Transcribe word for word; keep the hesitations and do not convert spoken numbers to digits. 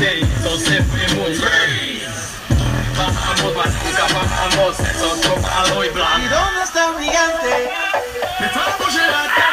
day, so siempre muy freeze. Bajamos, batuca, bajamos, eso toca hoy blanco. ¿Y dónde está el gigante? Me trajo llegar.